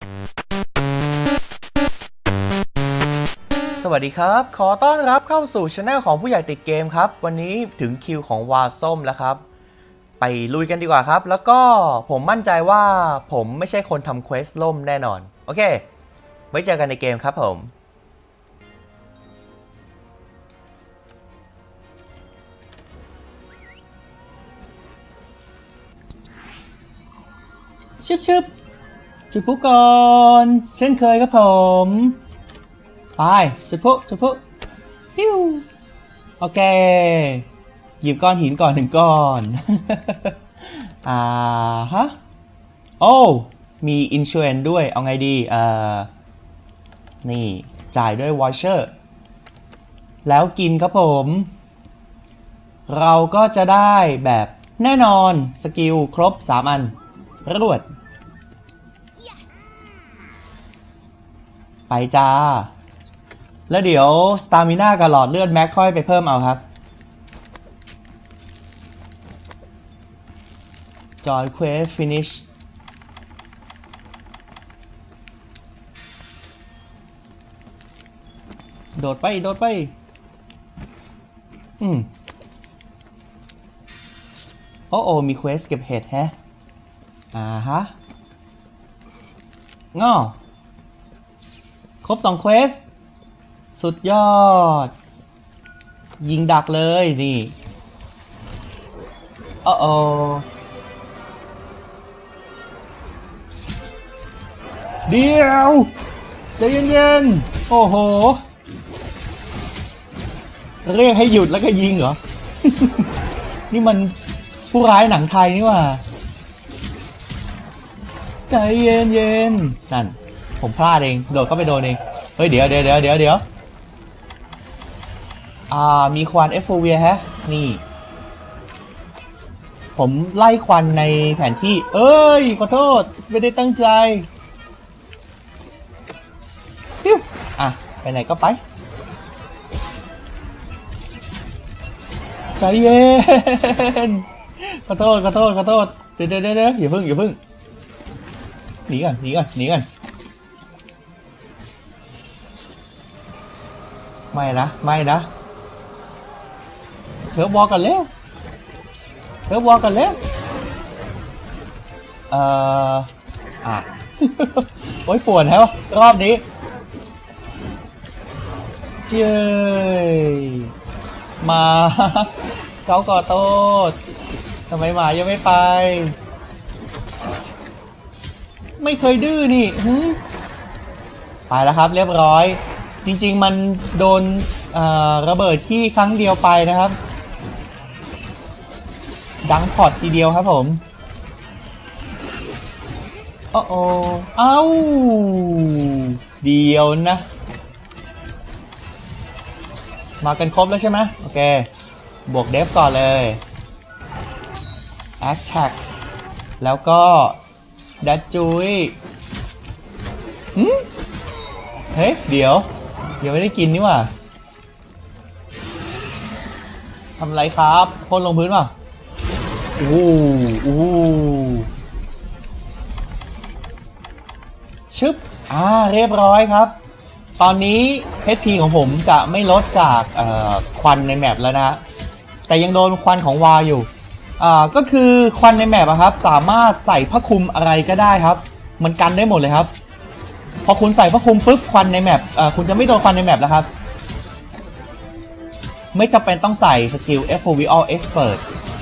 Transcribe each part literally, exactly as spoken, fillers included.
สวัสดีครับขอต้อนรับเข้าสู่ช anel ของผู้ใหญ่ติดเกมครับวันนี้ถึงคิวของวาส้มแล้วครับไปลุยกันดีกว่าครับแล้วก็ผมมั่นใจว่าผมไม่ใช่คนทำเควสล่มแน่นอนโอเคไว้เจอกันในเกมครับผมชึบชึบจุดพุก่อนเช่นเคยครับผมไปจุดพุจุดพุปิ้วโอเคหยิบก้อนหินก่อนหนึ่งก้อน อ่าฮะโอ้มีอินชัวร์ด้วยเอาไงดีเอ่อนี่จ่ายด้วยวอชเชอร์แล้วกินครับผมเราก็จะได้แบบแน่นอนสกิลครบสามอันรวด yes. ไปจ้าแล้วเดี๋ยวสตามิน่ากับหลอดเลือดแม็กค่อยไปเพิ่มเอาครับจอยเควสฟินิชโดดไปโดดไปอืมโอ้โอมีเควสเก็บเห็ดแฮะอ่าฮะง้อครบสองเควสสุดยอดยิงดักเลยนี่โอ้โอเดี๋ยวใจเย็นๆโอ้โหเรียกให้หยุดแล้วก็ยิงเหรอ นี่มันผู้ร้ายหนังไทยนี่ว่าใจเย็นๆนั่นผมพลาดเองโดดเข้าไปโดนเองเฮ้ยเดี๋ยวเดี๋ยวเดี๋ยวเดี๋ยวเดี๋ยวอ่ามีควันเอฟโฟเวียฮะนี่ผมไล่ควันในแผนที่เอ้ยขอโทษไม่ได้ตั้งใจฟิวอ่ะไปไหนก็ไปใจเย็นขอโทษขอโทษขอโทษเดี๋ยวเดี๋ยวเดี๋ยวอย่าพึ่งอย่าพึ่งหนีก่อนหนีก่อนหนีก่อนไม่นะไม่นะเธอบอกกันแล้วเธอบอกกันแล้วเอ่ออ่ะ โอ้ยปวดแล้วรอบนี้เย้มาเขาขอโทษทำไมหมายังไม่ไปไม่เคยดื้อนี่ไปแล้วครับเรียบร้อยจริงๆมันโดนระเบิดขี้ครั้งเดียวไปนะครับดังพอดทีเดียวครับผมโอ้โอ้เอ้าเดียวนะมากันครบแล้วใช่ไหมโอเคบวกเดฟก่อนเลย Attack แล้วก็ดัดจุยหืมเฮ้ยเดี๋ยวยังไม่ได้กินนี่หว่าทำไรครับพ่นลงพื้นป่ะอู้อู้ชึบอ่าเรียบร้อยครับตอนนี้ เอช พี ของผมจะไม่ลดจากควันในแมปแล้วนะแต่ยังโดนควันของวาอยู่อ่าก็คือควันในแมปครับสามารถใส่ผ้าคลุมอะไรก็ได้ครับมันกันได้หมดเลยครับพอคุณใส่ผ้าคลุมปุ๊บควันในแมปอ่าคุณจะไม่โดนควันในแมปแล้วครับไม่จำเป็นต้องใส่สกิล เอฟ โอ วี All Expert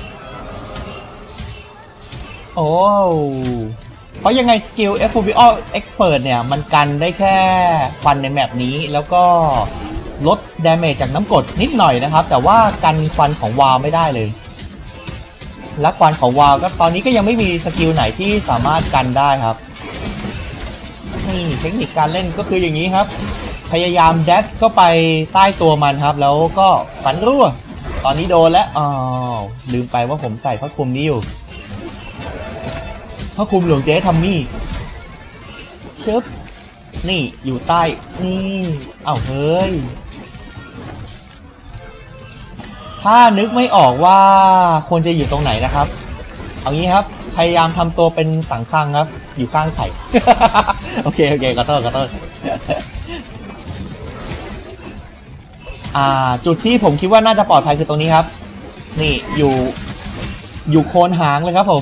โอ้เพราะยังไงสกิล เอฟ โอ วี All Expert เนี่ยมันกันได้แค่ควันในแมปนี้แล้วก็ลดดาเมจจากน้ำกรดนิดหน่อยนะครับแต่ว่ากันควันของวาไม่ได้เลยและควันของวาก็ตอนนี้ก็ยังไม่มีสกิลไหนที่สามารถกันได้ครับนี่เทคนิคการเล่นก็คืออย่างนี้ครับพยายามแดชเข้าไปใต้ตัวมันครับแล้วก็ฟันรั่วตอนนี้โดนแล้วอ๋อลืมไปว่าผมใส่ผ้าคลุมนี้อยู่ผ้าคลุมหลวงเจ๊ทัมมี่เชิบนี่อยู่ใต้นี่เอ้าเฮ้ยถ้านึกไม่ออกว่าควรจะอยู่ตรงไหนนะครับเอางี้ครับพยายามทำตัวเป็นสังฆังครับอยู่ข้างไข่ โอเคโอเคขอโทษขอโทษ อ่าจุดที่ผมคิดว่าน่าจะปลอดภัยคือตรงนี้ครับนี่อยู่อยู่โคนหางเลยครับผม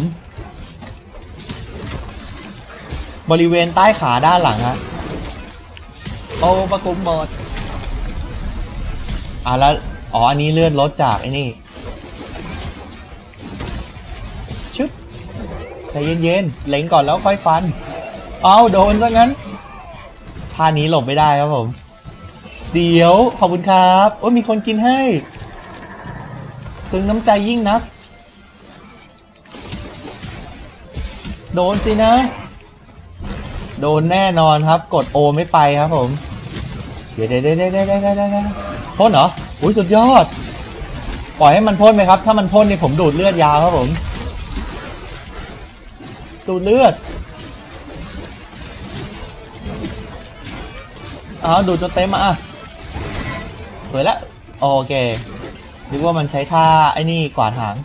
บริเวณใต้ขาด้านหลังฮะโอ้ประกุมหมดอ่าแล้วอ๋ออันนี้เลื่อนรถจากไอ้นี่ชึบใจเย็นๆเล็งก่อนแล้วค่อยฟันเอาโดนซะงั้นท่านี้หลบไม่ได้ครับผมเดี๋ยวขอบคุณครับโอ้ยมีคนกินให้ซึ้งน้ำใจยิ่งนักโดนสินะโดนแน่นอนครับกดโอไม่ไปครับผมเดี๋ยวเดี๋ยวเดี๋ยวเดี๋ยวเดี๋ยวเดี๋ยวเดี๋ยวพ่นเหรออุ้ยสุดยอดปล่อยให้มันพ่นไหมครับถ้ามันพ่นนี่ผมดูดเลือดยาวครับผมดูดเลือดอ้าวดูดจนเต็มอ่ะสวยแล้วโอเคนึกว่ามันใช้ท่าไอ้นี่กวาดหาง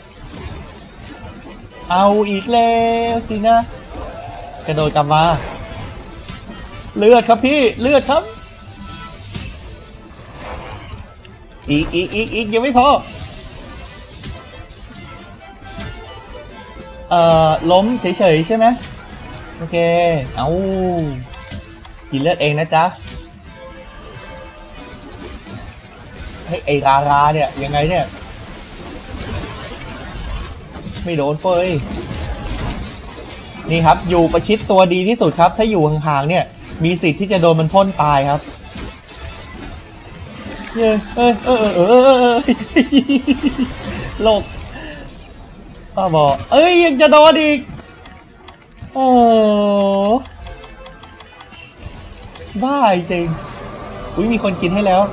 เอาอีกแล้วสินะกระโดดกลับมาเลือดครับพี่เลือดครับอีกอีกอีกอีกยังไม่พอเอ่อล้มเฉยๆใช่ไหมโอเคเอากินเลือดเองนะจ๊ะเฮ้ยไอราราเนี่ยยังไงเนี่ยไม่โดนเฟ้ยนี่ครับอยู่ประชิดตัวดีที่สุดครับถ้าอยู่ห่างๆเนี่ยมีสิทธิ์ที่จะโดนมันพ่นตายครับเย้เออเออเออเออเออโลกป้าบอกเอ้ยยังจะโดนอีกโอ้บ้าจริงอุ้ยมีคนกินให้แล้ว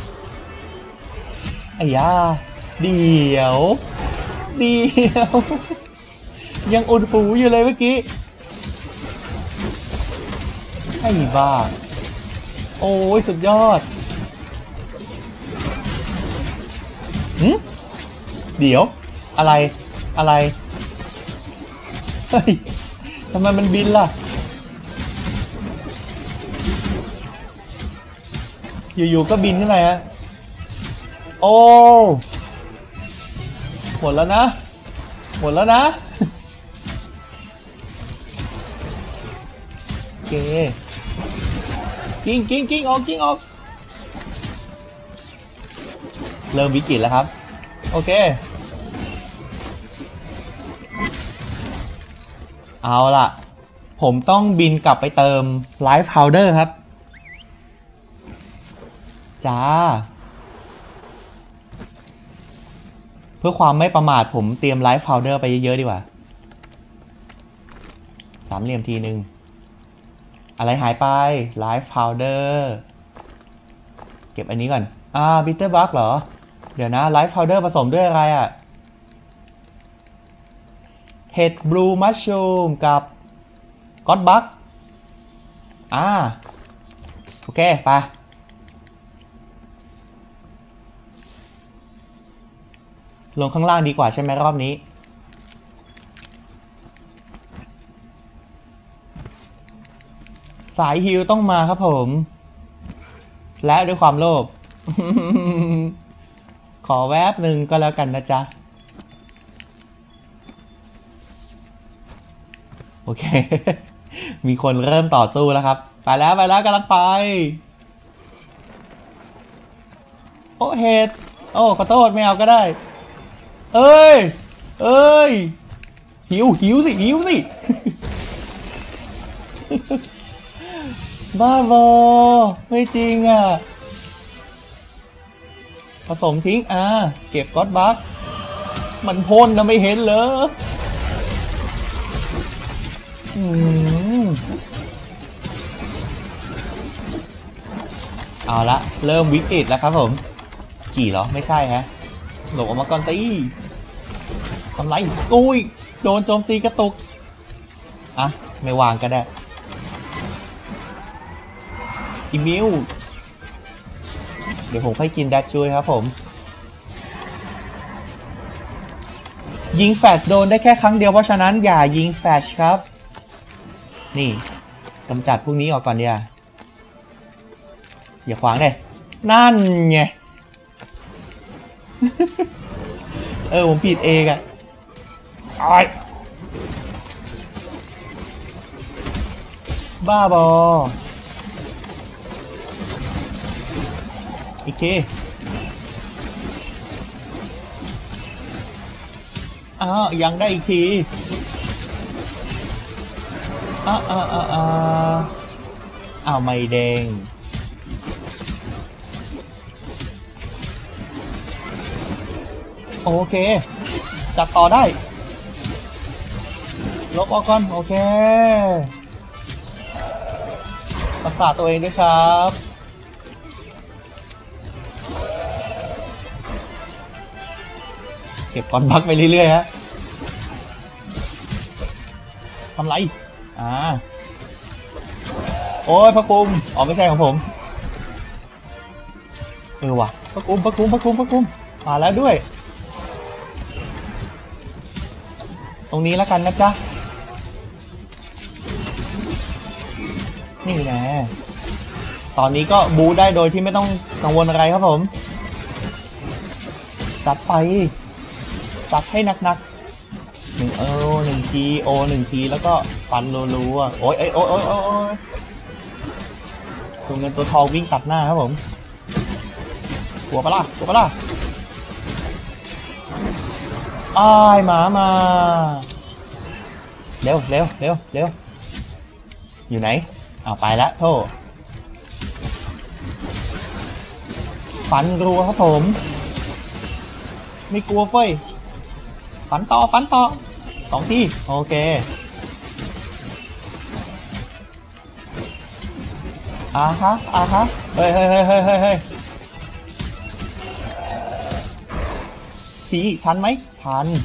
ไอ้ยาเดี๋ยวเดี๋ยวยังอุ่นหูอยู่เลยเมื่อกี้ไอ้บ้าโอ้ยสุดยอดหืมเดี๋ยวอะไรอะไรเฮ้ยทำไมมันบินล่ะอยู่ๆก็บินขึ้นมาฮะโอ้หมดแล้วนะหมดแล้วนะโอเคกิ้งกิ้งกิ้งออกกิ้งออกเริ่มวิกฤตแล้วครับโอเคเอาล่ะผมต้องบินกลับไปเติมไลฟ์พาวเดอร์ครับจ้าเพื่อความไม่ประมาทผมเตรียมไลฟ์พาวเดอร์ไปเยอะๆดีกว่าสามเหลี่ยมทีนึงอะไรหายไปไลฟ์พาวเดอร์เก็บอันนี้ก่อนอ่าบิตเตอร์บัคเหรอเดี๋ยวนะไลฟ์พาวเดอร์ผสมด้วยอะไรอ่ะเห็ดบลูมัชชูมกับก็อดบัคอ่าโอเคไปลงข้างล่างดีกว่าใช่ไหมรอบนี้สายฮิลต้องมาครับผมและด้วยความโลภ ขอแวบหนึ่งก็แล้วกันนะจ๊ะโอเค มีคนเริ่มต่อสู้แล้วครับไปแล้วไปแล้วกำลังไปโอ้เฮดโอ้ขอโทษไม่เอาก็ได้เอ้ยเอ้ยหิวหิวสิหิวสิ บ้าบอไม่จริงอ่ะผสมทิ้งอ่ะเก็บก็อดบัคมันพ่นนะไม่เห็นเหรออืมเอาละเริ่มวิกฤตแล้วครับผมกี่เหรอไม่ใช่ฮะหลบออกมาก่อนสิทำไรอุ้ยโดนโจมตีกระตุกอ่ะไม่วางก็ได้อีมิวเดี๋ยวผมค่อยกินดัชช่วยครับผมยิงแฟชโดนได้แค่ครั้งเดียวเพราะฉะนั้นอย่ายิงแฟชครับนี่กำจัดพวกนี้ออกก่อนเดียวอย่าขวางเลยนั่นไง เออผมผิดเองอะไอ้บ้าบออีกทีอ้าวยังได้อีกทีอ้าวอ้าวอ้าวอ้าวไม่แดงโอเคจัดต่อได้ลบออกก่อนโอเครักษาตัวเองด้วยครับเก็บก้อนบักไปเรื่อยๆฮะทำไรอ่าโอ้ยพระคุมอ๋อไม่ใช่ของผมเออว่ะพระคุมพระคุมพระคุมพระคุมมาแล้วด้วยตรงนี้แล้วกันนะจ๊ะนี่แน่ตอนนี้ก็บูได้โดยที่ไม่ต้องกังวลอะไรครับผมจัดไปจัดให้หนักๆหนึ่งเออหนึ่งทีโอหนึ่งทีแล้วก็ฟันรัวๆโอ้ยโอ้ยโอ้ยโอ้ยโอ้ยตัวเงินตัวทองวิ่งตัดหน้าครับผมหัวปะล่ะหัวปะล่ะอ้ายหมามาเร็วเร็วเร็วเร็วอยู่ไหนเอาไปละโทษฟันรัวครับผมไม่กลัวเฟ้ยฟันต่อฟันต่อสองทีโอเคอ่าฮะอ่าฮะเฮ้ยเฮ้ยเฮ้ยเฮ้ยเฮ้ยเฮ้ยทีทันไหมทัน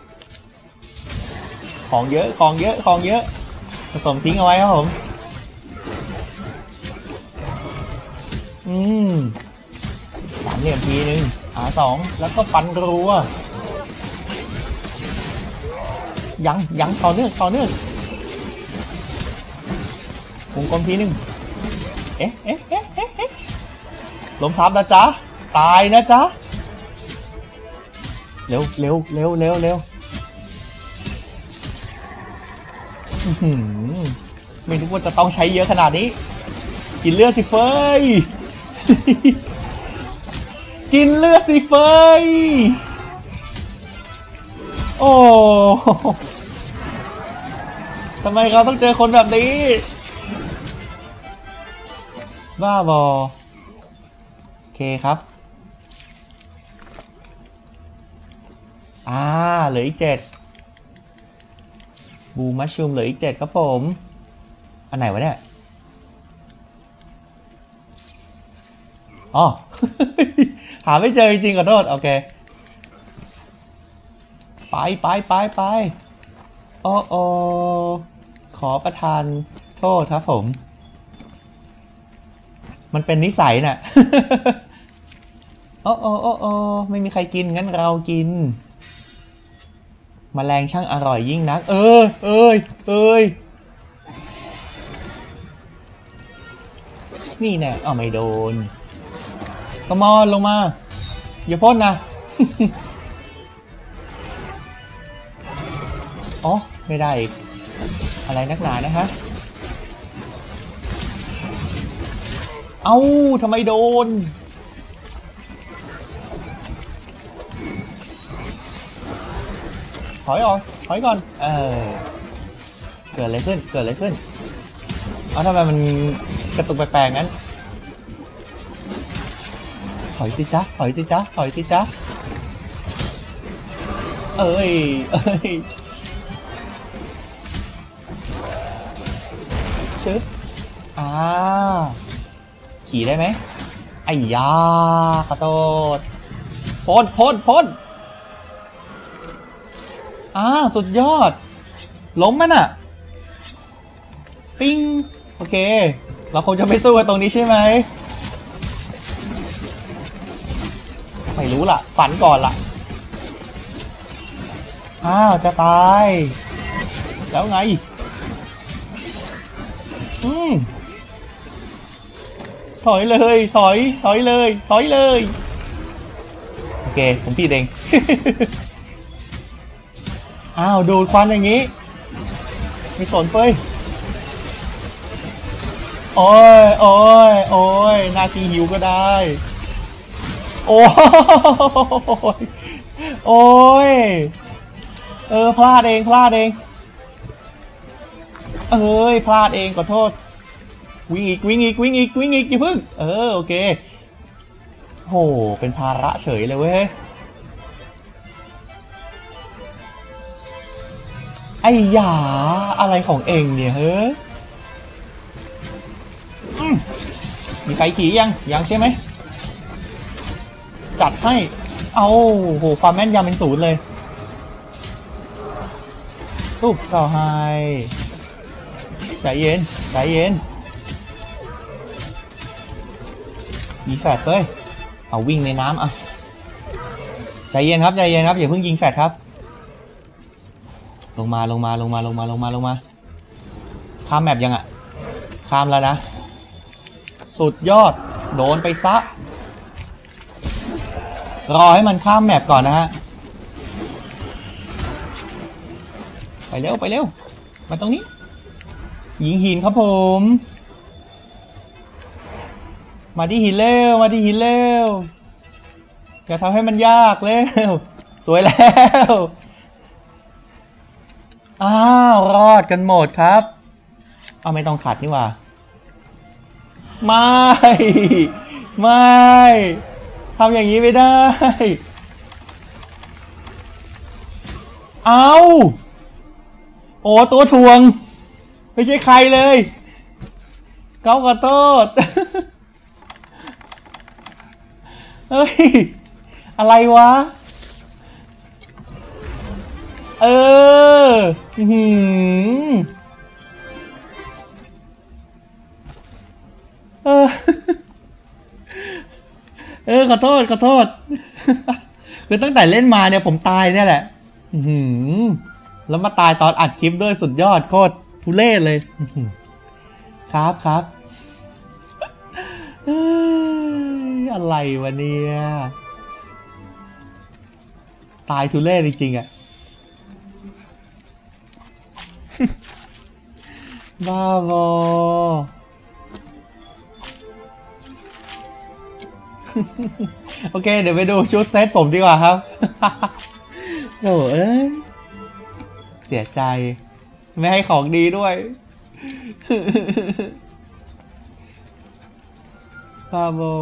ของเยอะของเยอะของเยอะผสมทิ้งเอาไว้ครับผมอืมสามเหลี่ยมทีนึงอ่าสองแล้วก็ฟันรัวยังยังต่อเนื่องต่อเนื่องวงกลมทีนึงเอ๊ะเอ๊ะเอ๊ะเอ๊ะเอ๊ะล้มทับนะจ๊ะตายนะจ๊ะเร็วเร็วเร็วเร็วเร็วไม่รู้ว่าจะต้องใช้เยอะขนาดนี้กินเลือดสิเฟย กินเลือดสิเฟยโอ้ทำไมเราต้องเจอคนแบบนี้บ้าบอโอเคครับอ่าเหลืออีกเจ็ดบูมัชชูมเหลืออีกเจ็ดครับผมอันไหนวะเนี่ยอ๋อ หาไม่เจอจริงๆขอโทษโอเคไปไปไปไปโอ้โอขอประทานโทษครับผมมันเป็นนิสัยน่ะ โอ้โอโอ้โอไม่มีใครกินงั้นเรากินแมลงช่างอร่อยยิ่งนักเออเอ้ยเอ้ยนี่แน่อ้าวไม่โดนกมอนลงมาอย่าพ่นนะ อ๋อไม่ได้อีกอะไรนักหนานะฮะเอ้าทำไมโดนถอยออกถอยก่อนเออเกิดอะไรขึ้นเกิดอะไรขึ้นเอ้าทำไมมันกระตุกแปลกๆงั้นถอยสิจ๊ะถอยสิจ๊ะถอยสิจ๊ะเอ้ยเอ้ยชึบอ่าขี่ได้ไหมไอ้ยาขอโทษพ่นพ่นพ่นอ่าสุดยอดล้มมันอ่ะปิ้งโอเคเราคงจะไม่สู้กันตรงนี้ใช่ไหมไม่รู้ล่ะฝันก่อนล่ะอ้าวจะตายแล้วไงอืมถอยเลยถอยถอยเลยถอยเลยโอเคผมผิดเอง อ้าวดูดควันอย่างนี้ไม่สนเฟ้ยโอ้ยโอ้ยโอ้ยนาทีหิวก็ได้โอ้ยโอ้ยเออพลาดเองพลาดเองเอ้ยพลาดเองขอโทษวิ่งอีกวิ่งอีกวิ่งอีกวิ่งอีกอย่าพึ่งเออโอเคโหเป็นภาระเฉยเลยเว้ยไอ้หยาอะไรของเองเนี่ยเฮ้ยมีใครขี่ยังยังใช่ไหมจัดให้เอาโหความแม่นยำเป็นศูนย์เลยตุ๊บเข้าให้ใจเย็นใจเย็นมีแฟดเฟ้ยเอาวิ่งในน้ำอ่ะใจเย็นครับใจเย็นครับอย่าเพิ่งยิงแฟดครับลงมาลงมาลงมาลงมาลงมาลงมาข้ามแมปยังอ่ะข้ามแล้วนะสุดยอดโดนไปซะรอให้มันข้ามแมปก่อนนะฮะไปเร็วไปเร็วมาตรงนี้ยิงหินครับผมมาที่หินเร็วมาที่หินเร็วอย่าทำให้มันยากเร็วสวยแล้วอ้าวรอดกันหมดครับเอาไม่ต้องขัดนี่หว่าไม่ไม่ทำอย่างนี้ไม่ได้เอาโอ้ตัวทวงไม่ใช่ใครเลยเขาขอโทษเฮ้ยอะไรวะเออหืมเออเออขอโทษขอโทษคือตั้งแต่เล่นมาเนี่ยผมตายเนี่ยแหละหืมแล้วมาตายตอนอัดคลิปด้วยสุดยอดโคตรทุเรศเลยครับครับอะไรวะเนี่ยตายทุเรศจริงๆอ่ะบ้าบอโอเคเดี๋ยวไปดูชุดเซตผมดีกว่าครับโอ้เอ้ยเสียใจไม่ให้ของดีด้วยบ้าบอ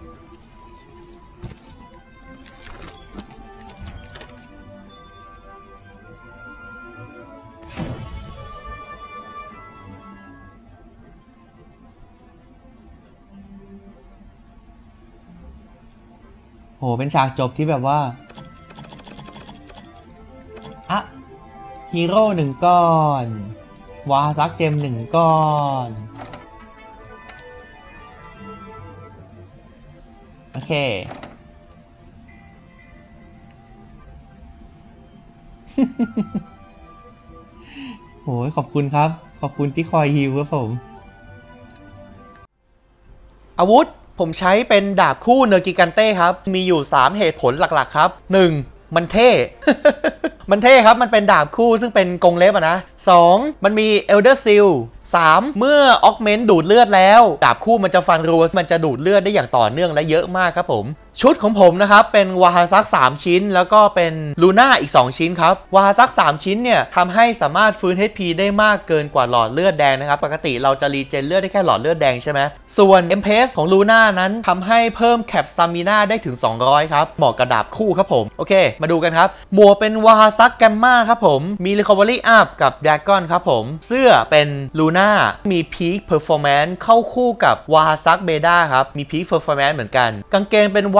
โหเป็นฉากจบที่แบบว่าอะฮีโร่หนึ่งก้อนวาซักเจมหนึ่งก้อนโอเคโหขอบคุณครับขอบคุณที่คอยฮีลครับผมอาวุธผมใช้เป็นดาบคู่เนอร์กิกันเต้ครับมีอยู่สามเหตุผลหลักๆครับหนึ่งมันเท่ มันเท่ครับมันเป็นดาบคู่ซึ่งเป็นกรงเล็บอะนะสองมันมีเอลเดอร์ซิลสามเมื่อออกเมนต์ดูดเลือดแล้วดาบคู่มันจะฟันรัวมันจะดูดเลือดได้อย่างต่อเนื่องและเยอะมากครับผมชุดของผมนะครับเป็นวาฮาซักสามชิ้นแล้วก็เป็นลูน่าอีกสองชิ้นครับวาฮาซักสามชิ้นเนี่ยทำให้สามารถฟื้น เอช พี ได้มากเกินกว่าหลอดเลือดแดงนะครับปกติเราจะรีเจนเลือดได้แค่หลอดเลือดแดงใช่ไหมส่วน เอ็ม พี เอส ของลูน่านั้นทำให้เพิ่มแคปสตามิน่าได้ถึงสองร้อยครับเหมาะกับดาบคู่ครับผมโอเคมาดูกันครับหมวกเป็นวาฮาซักแกมมาครับผมมี Recovery Up กับ Dragon ครับผมเสื้อเป็นลูน่ามี Peak Performance เข้าคู่กับวาฮาซักเบด้าครับมี Peak Performance เหมือนกันกางเกงเป็นวา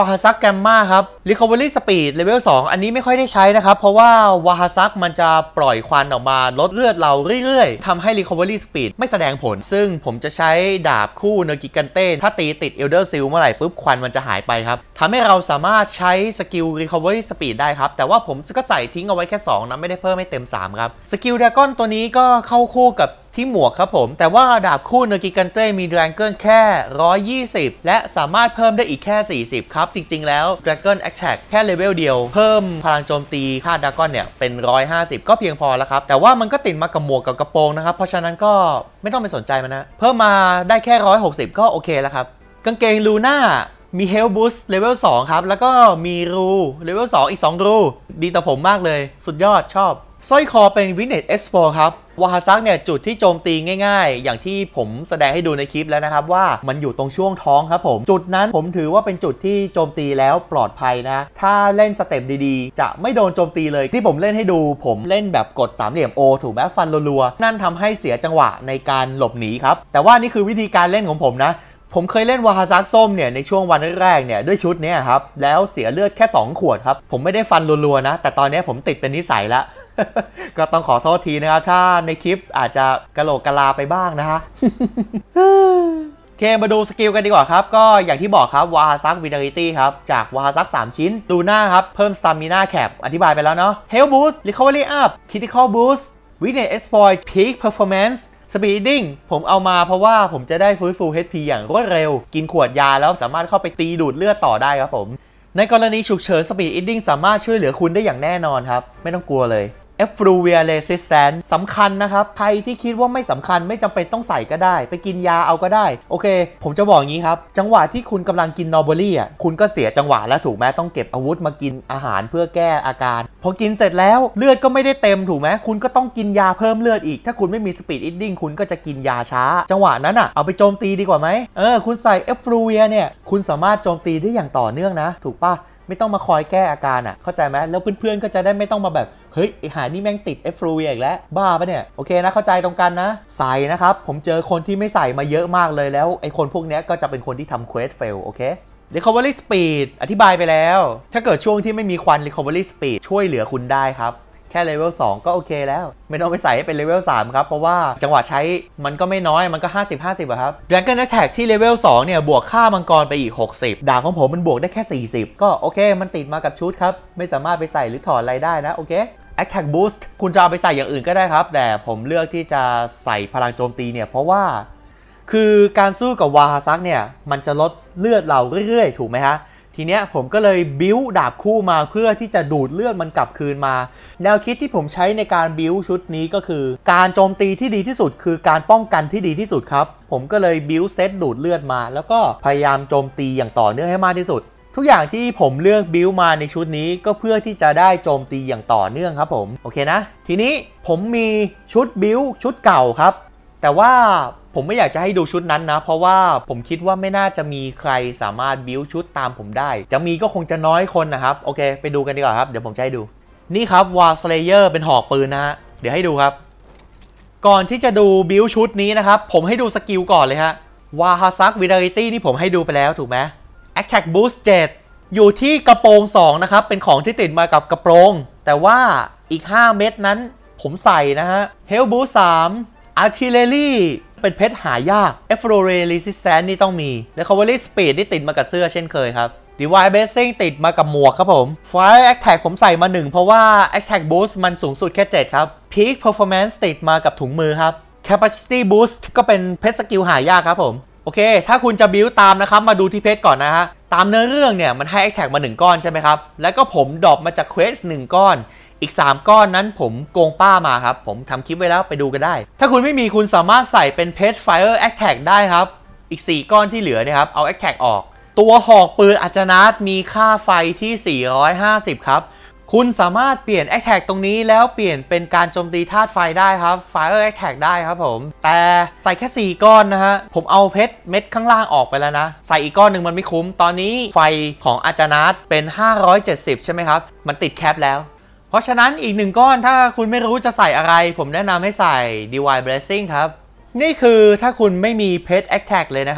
าฮาซักแกมมาครับ Recovery Speed Level สองอันนี้ไม่ค่อยได้ใช้นะครับเพราะว่าวาฮาซักมันจะปล่อยควันออกมาลดเลือดเราเรื่อยๆทำให้ Recovery Speed ไม่แสดงผลซึ่งผมจะใช้ดาบคู่เนกิกันเต้ถ้าตีติด Elder Seal เมื่อไหร่ปุ๊บควันมันจะหายไปครับทำให้เราสามารถใช้สกิล Recovery Speed ได้ครับแต่ว่าผมก็ใส่ทิ้งเอาไว้แค่สองนะไม่ได้เพิ่มให้เต็มสามครับสกิลดราก้อนตัวนี้ก็เข้าคู่กับที่หมวกครับผมแต่ว่าดาบคู่เนกิกันเต้มีดราก้อนแค่หนึ่งร้อยยี่สิบและสามารถเพิ่มได้อีกแค่สี่สิบครับจริงๆแล้ว Dragon Attack แค่เลเวลเดียวเพิ่มพลังโจมตีค่าดราก้อนเนี่ยเป็นหนึ่งร้อยห้าสิบก็เพียงพอแล้วครับแต่ว่ามันก็ติดมากับหมวกกับกระโปรงนะครับเพราะฉะนั้นก็ไม่ต้องไปสนใจมันนะเพิ่มมาได้แค่หนึ่งร้อยหกสิบก็โอเคแล้วครับกางเกงลูน่ามี Health Boost Level สองครับแล้วก็มีรู Level สองอีกสองรูดีต่อผมมากเลยสุดยอดชอบสร้อยคอเป็น Witness เอ็กซ์ โฟร์ ครับวาฮาซักเนี่ยจุดที่โจมตีง่ายๆอย่างที่ผมแสดงให้ดูในคลิปแล้วนะครับว่ามันอยู่ตรงช่วงท้องครับผมจุดนั้นผมถือว่าเป็นจุดที่โจมตีแล้วปลอดภัยนะถ้าเล่นสเต็ปดีๆจะไม่โดนโจมตีเลยที่ผมเล่นให้ดูผมเล่นแบบกดสามเหลี่ยม O ถูกไหมฟันรัวๆนั่นทำให้เสียจังหวะในการหลบหนีครับแต่ว่านี่คือวิธีการเล่นของผมนะผมเคยเล่นวาฮาซักส้มเนี่ยในช่วงวันแรกๆเนี่ยด้วยชุดนี้ครับแล้วเสียเลือดแค่สองขวดครับผมไม่ได้ฟันรัวๆนะแต่ตอนนี้ผมติดเป็นนิสัยละ ก็ต้องขอโทษทีนะครับถ้าในคลิปอาจจะกะโหลกกะลาไปบ้างนะฮะ โอเคมาดูสกิลกันดีกว่าครับก็อย่างที่บอกครับวาฮาซักวิตาลิตี้ครับจากวาฮาซักสามชิ้นดูหน้าครับเพิ่มสตามิน่าแคปอธิบายไปแล้วเนาะ Health Boost Recovery Up Critical Boost Weakness Exploit Peak Performance Speeding ผมเอามาเพราะว่าผมจะได้ฟื้นฟู เอช พี อย่างรวดเร็วกินขวดยาแล้วสามารถเข้าไปตีดูดเลือดต่อได้ครับผมในกรณีฉุกเฉิน Speeding สามารถช่วยเหลือคุณได้อย่างแน่นอนครับไม่ต้องกลัวเลยEffluvia Resistance สำคัญนะครับใครที่คิดว่าไม่สำคัญไม่จำเป็นต้องใส่ก็ได้ไปกินยาเอาก็ได้โอเคผมจะบอกอย่างนี้ครับจังหวะที่คุณกำลังกินนอร์เบอรี่อ่ะคุณก็เสียจังหวะแล้วถูกไหมต้องเก็บอาวุธมากินอาหารเพื่อแก้อาการพอกินเสร็จแล้วเลือดก็ไม่ได้เต็มถูกไหมคุณก็ต้องกินยาเพิ่มเลือดอีกถ้าคุณไม่มี Speed Eating คุณก็จะกินยาช้าจังหวะนั้นอ่ะเอาไปโจมตีดีกว่าไหมเออคุณใส่ Effluvia เนี่ยคุณสามารถโจมตีได้อย่างต่อเนื่องนะถูกปะไม่ต้องมาคอยแก้อาการอ่ะเข้าใจไหมแล้วเพื่อนๆก็จะได้ไม่ต้องมาแบบเฮ้ยไอหานี่แม่งติดเอฟลูอีกแล้วบ้าปะเนี่ยโอเคนะเข้าใจตรงกันนะใส่นะครับผมเจอคนที่ไม่ใส่มาเยอะมากเลยแล้วไอคนพวกนี้ก็จะเป็นคนที่ทำเควสเฟลโอเค Recovery Speed อธิบายไปแล้วถ้าเกิดช่วงที่ไม่มีควัน Recovery Speed ช่วยเหลือคุณได้ครับแค่เลเวลสองก็โอเคแล้วไม่ต้องไปใส่ให้เป็นเลเวลสามครับเพราะว่าจังหวะใช้มันก็ไม่น้อยมันก็ห้าสิบ ห้าสิบอะครับ Dragon Attack ที่เลเวลสองเนี่ยบวกค่ามังกรไปอีกหกสิบดาบของผมมันบวกได้แค่สี่สิบก็โอเคมันติดมากับชุดครับไม่สามารถไปใส่หรือถอดอะไรได้นะโอเค Attack Boost คุณจะเอาไปใส่อย่างอื่นก็ได้ครับแต่ผมเลือกที่จะใส่พลังโจมตีเนี่ยเพราะว่าคือการสู้กับวาฮาซักเนี่ยมันจะลดเลือดเราเรื่อยๆถูกไหมฮะทีเนี้ยผมก็เลยบิ้วดาบคู่มาเพื่อที่จะดูดเลือดมันกลับคืนมาแนวคิดที่ผมใช้ในการบิ้วชุดนี้ก็คือการโจมตีที่ดีที่สุดคือการป้องกันที่ดีที่สุดครับผมก็เลยบิ้วเซตดูดเลือดมาแล้วก็พยายามโจมตีอย่างต่อเนื่องให้มากที่สุดทุกอย่างที่ผมเลือกบิ้วมาในชุดนี้ก็เพื่อที่จะได้โจมตีอย่างต่อเนื่องครับผมโอเคนะทีนี้ผมมีชุดบิ้วชุดเก่าครับแต่ว่าผมไม่อยากจะให้ดูชุดนั้นนะเพราะว่าผมคิดว่าไม่น่าจะมีใครสามารถบิ้วชุดตามผมได้จะมีก็คงจะน้อยคนนะครับโอเคไปดูกันดีกว่าครับเดี๋ยวผมจะให้ดูนี่ครับวาร์สเลเยอร์เป็นหอกปืนนะฮะเดี๋ยวให้ดูครับก่อนที่จะดูบิ้วชุดนี้นะครับผมให้ดูสกิลก่อนเลยฮะวาฮาซักวิดาลิตี้นี่ผมให้ดูไปแล้วถูกไหม Attack Boost เจ็ดอยู่ที่กระโปรงสองนะครับเป็นของที่ติดมากับกระโปรงแต่ว่าอีกห้าเม็ดนั้นผมใส่นะฮะ Health Boost สาม Artilleryเป็นเพชรหายาก Effluvia Resistance นี่ต้องมี Recovery Speed ที่ติดมากับเสื้อเช่นเคยครับ Divine Blessing ติดมากับหมวกครับผม Fire Attack ผมใส่มาหนึ่งเพราะว่า Attack Boost มันสูงสุดแค่เจ็ดครับ Peak Performance ติดมากับถุงมือครับ Capacity Boost ก็เป็นเพชรสกิลหายากครับผมโอเคถ้าคุณจะบิวตามนะครับมาดูที่เพชรก่อนนะฮะตามเนื้อเรื่องเนี่ยมันให้ Attack มาหนึ่งก้อนใช่ไหมครับแล้วก็ผมดรอปมาจาก Quest หนึ่งก้อนอีกสามก้อนนั้นผมโกงป้ามาครับผมทำคลิปไว้แล้วไปดูกันได้ถ้าคุณไม่มีคุณสามารถใส่เป็นเพชร Fire Attack ได้ครับอีกสี่ก้อนที่เหลือเนี่ยครับเอา Attack ออกตัวหอกปืนอัจนาตมีค่าไฟที่สี่ร้อยห้าสิบครับคุณสามารถเปลี่ยน Attack ตรงนี้แล้วเปลี่ยนเป็นการโจมตีธาตุไฟได้ครับ Fire Attack ได้ครับผมแต่ใส่แค่สี่ก้อนนะฮะผมเอาเพชรเม็ดข้างล่างออกไปแล้วนะใส่อีกก้อนหนึ่งมันไม่คุ้มตอนนี้ไฟของอาจนาตเป็นห้าร้อยเจ็ดสิบใช่ไหมครับมันติดแคปแล้วเพราะฉะนั้นอีกหนึ่งก้อนถ้าคุณไม่รู้จะใส่อะไรผมแนะนำให้ใส่ Divine Blessing ครับนี่คือถ้าคุณไม่มีเพชร Attack เลยนะครับผ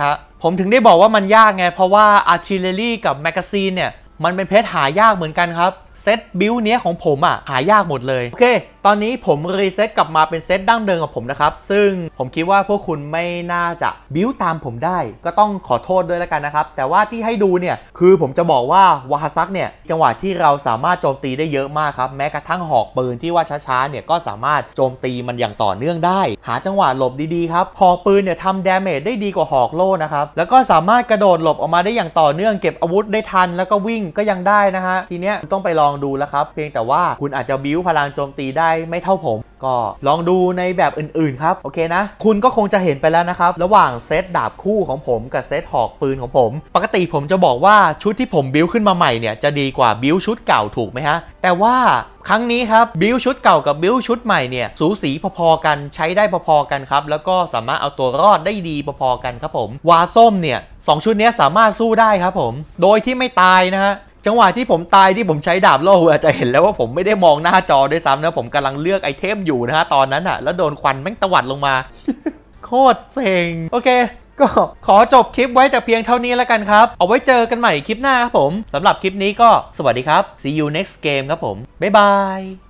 ผมถึงได้บอกว่ามันยากไงเพราะว่า Artillery กับ Magazine เนี่ยมันเป็นเพชรหายากเหมือนกันครับเซตบิลเนี้ยของผมอ่ะหายากหมดเลยโอเคตอนนี้ผมรีเซ็ตกลับมาเป็นเซตดั้งเดิมของผมนะครับซึ่งผมคิดว่าพวกคุณไม่น่าจะบิลตามผมได้ก็ต้องขอโทษด้วยแล้วกันนะครับแต่ว่าที่ให้ดูเนี่ยคือผมจะบอกว่าวาฮาซักเนี่ยจังหวะที่เราสามารถโจมตีได้เยอะมากครับแม้กระทั่งหอกปืนที่ว่าช้าๆเนี่ยก็สามารถโจมตีมันอย่างต่อเนื่องได้หาจังหวะหลบดีๆครับหอกปืนเนี่ยทำดาเมจได้ดีกว่าหอกโล่นะครับแล้วก็สามารถกระโดดหลบออกมาได้อย่างต่อเนื่องเก็บอาวุธได้ทันแล้วก็วิ่งก็ยังได้นะฮะทีเนี้ยต้องไปลองดูแล้วครับเพียงแต่ว่าคุณอาจจะบิวพลังโจมตีได้ไม่เท่าผมก็ลองดูในแบบอื่นๆครับโอเคนะคุณก็คงจะเห็นไปแล้วนะครับระหว่างเซตดาบคู่ของผมกับเซตหอกปืนของผมปกติผมจะบอกว่าชุดที่ผมบิวขึ้นมาใหม่เนี่ยจะดีกว่าบิวชุดเก่าถูกไหมฮะแต่ว่าครั้งนี้ครับบิลชุดเก่ากับบิลชุดใหม่เนี่ยสูสีพอๆกันใช้ได้พอๆกันครับแล้วก็สามารถเอาตัวรอดได้ดีพอๆกันครับผมวาส้มเนี่ยสองชุดนี้สามารถสู้ได้ครับผมโดยที่ไม่ตายนะฮะจังหวะที่ผมตายที่ผมใช้ดาบโล่อาจจะเห็นแล้วว่าผมไม่ได้มองหน้าจอด้วยซ้ำนะผมกำลังเลือกไอเทมอยู่นะฮะตอนนั้นอะแล้วโดนควันแม่งตวัดลงมา โคตรเซ็งโอเคก็ขอจบคลิปไว้แต่เพียงเท่านี้แล้วกันครับเอาไว้เจอกันใหม่คลิปหน้าครับผมสำหรับคลิปนี้ก็สวัสดีครับ see you next game ครับผมบ๊ายบาย